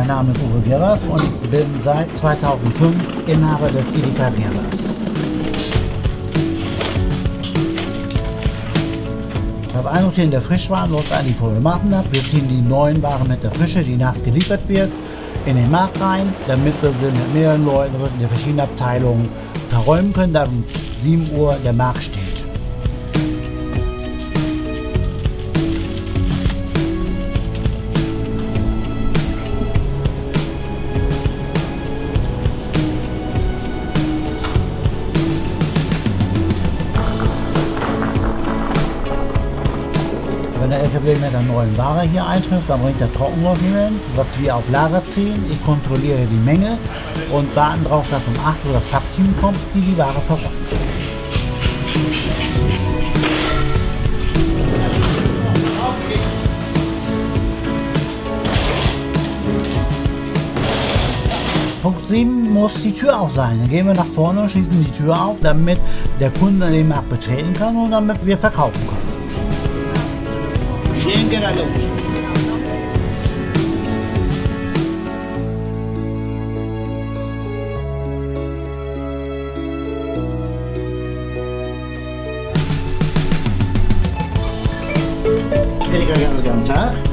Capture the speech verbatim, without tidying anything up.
mein Name ist Uwe Gervers und ich bin seit zweitausendfünf Inhaber des Edeka Gervers. Das Einsortieren der Frischwaren läuft eigentlich folgendermaßen. Wir ziehen die neuen Waren mit der Frische, die nachts geliefert wird, in den Markt rein, damit wir sie mit mehreren Leuten in den verschiedenen Abteilungen verräumen können, da um sieben Uhr der Markt steht. Wenn der L K W mit der neuen Ware hier eintrifft, dann bringt der Trockensortiment, was wir auf Lager ziehen. Ich kontrolliere die Menge und warten darauf, dass um acht Uhr das Packteam kommt, die die Ware verräumt. Punkt sieben muss die Tür auf sein. Dann gehen wir nach vorne und schließen die Tür auf, damit der Kunde den Markt betreten kann und damit wir verkaufen können. Bien que era loco. Edeka Gervers am Tag.